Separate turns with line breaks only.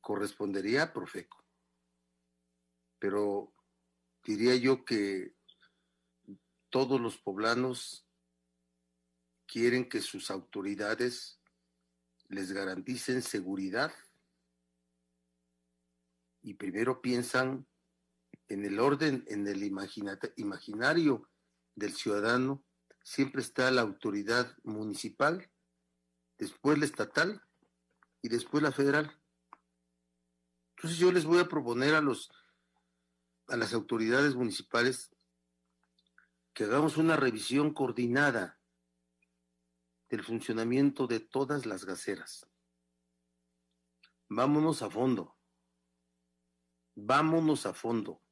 correspondería a Profeco. Pero diría yo que todos los poblanos quieren que sus autoridades les garanticen seguridad y primero piensan en el orden, en el imaginario del ciudadano, siempre está la autoridad municipal, después la estatal y después la federal. Entonces yo les voy a proponer a las autoridades municipales que hagamos una revisión coordinada del funcionamiento de todas las gaseras. Vámonos a fondo. Vámonos a fondo.